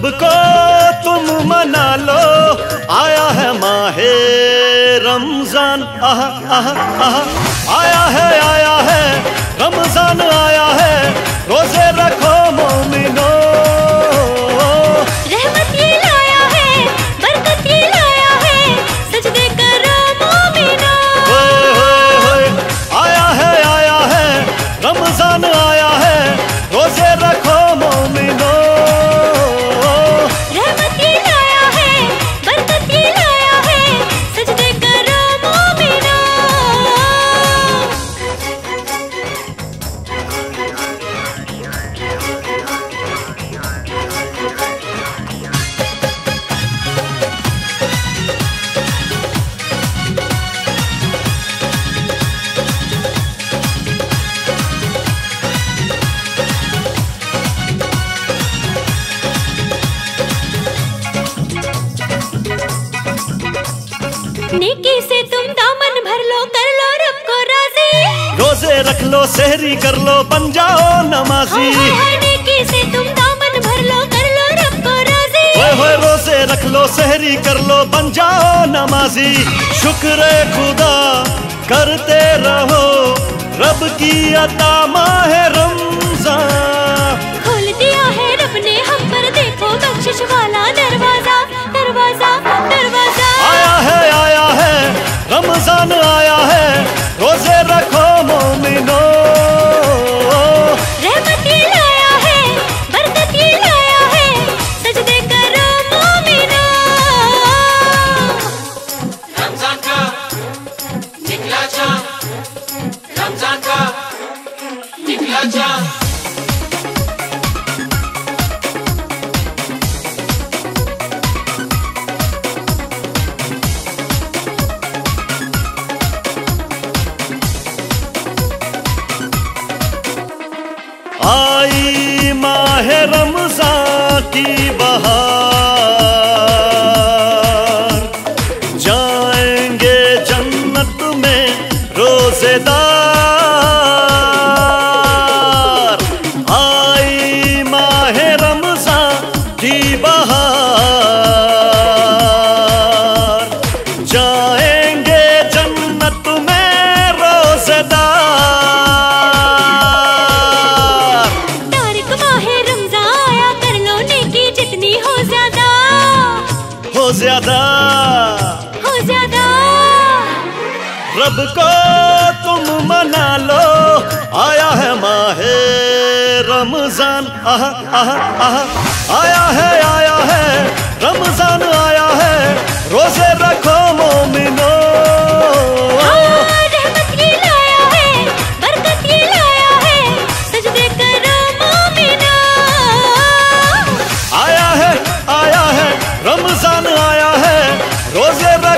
रब को तुम मना लो, आया है माहे रमजान। आहा आहा आहा, आया है रमजान आया है, रोजे रखो मोमिनो। रहमत ये लाया है, बरकत ये लाया है, सजदे करो मोमिनो। आया है रमजान आया है, रोजे रखो मोमिनो। रहमत ये लाया है, बरकत ये लाया है, सजदे करो मोमिनो। नेकी से तुम दामन भर लो, कर लो रब को राजी। रोजे रख लो, सहरी कर लो, बन जाओ नमाजी। नेकी से तुम दामन भर लो, कर लो रब को राजी। होए रोजे रख लो, सहरी कर लो, बन जाओ नमाजी। शुक्र खुदा करते रहो, रब की अता माहे रमजान। खोल दिया है रब ने हम पर, देखो बख्शिश वाला दरवाजा दरवाजा दरवाजा। आया है रमजान आया है, रोजे रखो मोमिनो। रहमत ये लाया है, बरकत ये लाया है, सजदे करो मोमिनो। रमजान का निकला चाँद, रमजान का निकला चाँद। आई माहे रमजान की बहार, जाएंगे जन्नत में रोजेदार। आई माहे रमजान की बहार, जाएंगे जन्नत में रोजेदार। हो ज्यादा रब को तुम मना लो, आया है माहे रमजान। आहा आहा आहा, आया है रमजान आया है, रोजे रखो मोमिनो। रहमत ये लाया है, बरकत ये लाया है, सजदे करो मोमिनो। आया है रमजान आया है, रोजे